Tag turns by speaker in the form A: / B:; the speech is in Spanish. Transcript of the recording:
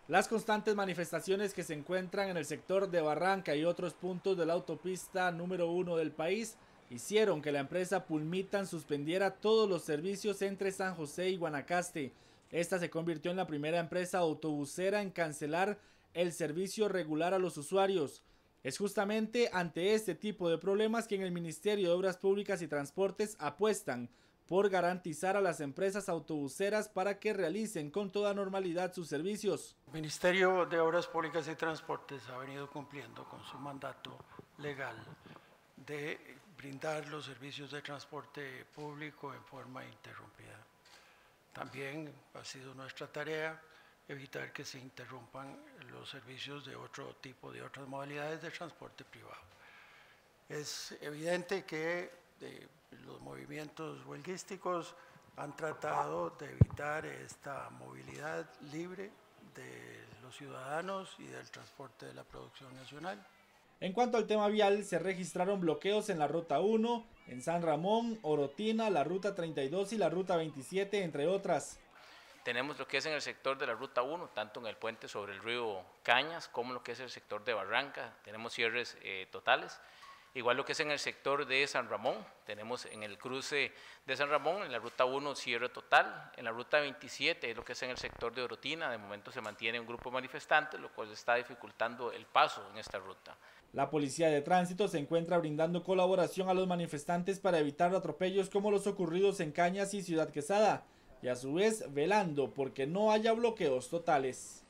A: Las constantes manifestaciones que se encuentran en el sector de Barranca y otros puntos de la autopista número 1 del país hicieron que la empresa Pulmitan suspendiera todos los servicios entre San José y Guanacaste. Esta se convirtió en la primera empresa autobusera en cancelar el servicio regular a los usuarios. Es justamente ante este tipo de problemas que en el Ministerio de Obras Públicas y Transportes apuestan por garantizar a las empresas autobuseras para que realicen con toda normalidad sus servicios.
B: El Ministerio de Obras Públicas y Transportes ha venido cumpliendo con su mandato legal de brindar los servicios de transporte público en forma interrumpida. También ha sido nuestra tarea evitar que se interrumpan los servicios de otro tipo, de otras modalidades de transporte privado. Es evidente que los movimientos huelguísticos han tratado de evitar esta movilidad libre de los ciudadanos y del transporte de la producción nacional.
A: En cuanto al tema vial, se registraron bloqueos en la Ruta 1, en San Ramón, Orotina, la Ruta 32 y la Ruta 27, entre otras.
C: Tenemos lo que es en el sector de la Ruta 1, tanto en el puente sobre el río Cañas, como lo que es el sector de Barranca, tenemos cierres totales. Igual lo que es en el sector de San Ramón, tenemos en el cruce de San Ramón, en la Ruta 1 cierre total, en la Ruta 27 es lo que es en el sector de Orotina, de momento se mantiene un grupo manifestante, lo cual está dificultando el paso en esta ruta.
A: La Policía de Tránsito se encuentra brindando colaboración a los manifestantes para evitar atropellos como los ocurridos en Cañas y Ciudad Quesada, y a su vez velando porque no haya bloqueos totales.